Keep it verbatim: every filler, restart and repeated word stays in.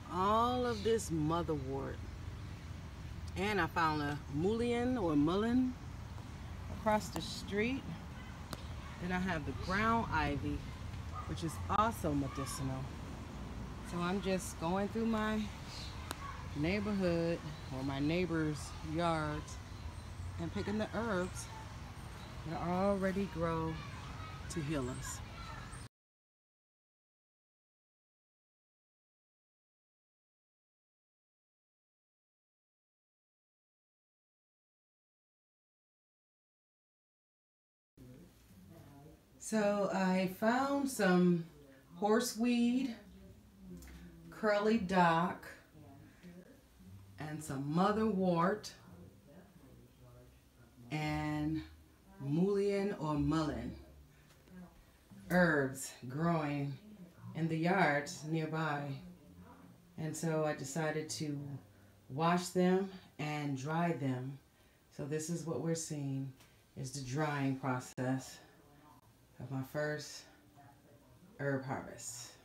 all of this motherwort. And I found a mullein or mullein across the street. Then I have the ground ivy, which is also medicinal. So I'm just going through my neighborhood or my neighbor's yards and picking the herbs that already grow to heal us. So I found some horseweed, curly dock, and some motherwort and mullein or mullein herbs growing in the yards nearby. And so I decided to wash them and dry them. So this is what we're seeing is the drying process of my first herb harvest.